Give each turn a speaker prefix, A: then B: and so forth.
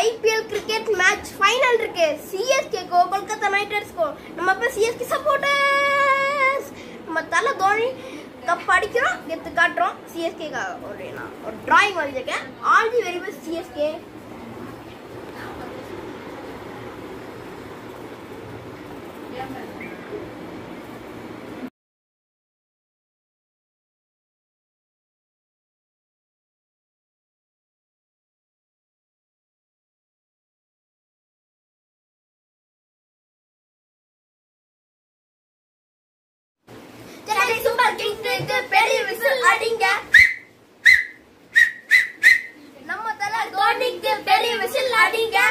A: IPL cricket match final இருக்கு. CSK go Kolkata Knight Riders go. நம்ம இப்ப சிஎஸ்கே சப்போர்ட்டர்ஸ். நம்ம தல தோனி கப் அடிக்கிறோம், கெத்து காட்டுறோம். சிஎஸ்கே ஒரு டிராயிங் வரைஞ்சிருக்கேன். All the very best CSK. Chennai super கிங்ஸ்க்கு பெரிய விசில் அடிங்க. நம்ம தல தோனிக்கு பெரிய விசில் அடிங்க.